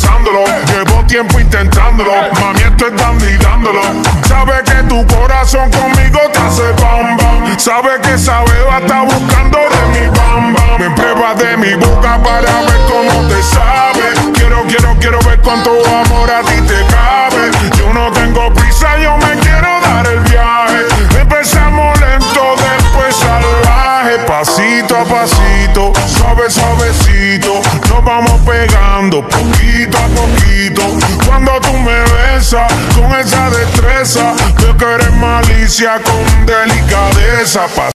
pensándolo. Llevo tiempo intentándolo, mami, esto es dando y dándolo. Sabe que tu corazón conmigo te hace bam bam. Sabe que esa beba está buscando de mi bam bam. Me pruebas de mi boca para ver cómo te sabe. Quiero ver cuánto amor a ti te cabe. Yo no tengo prisa, yo me quiero dar el viaje. Empezamos lento, después salvaje. Pasito a pasito, suavecito, nos vamos pegando poquito a poquito. Cuando tú me besas con esa destreza, veo que eres malicia con delicadeza.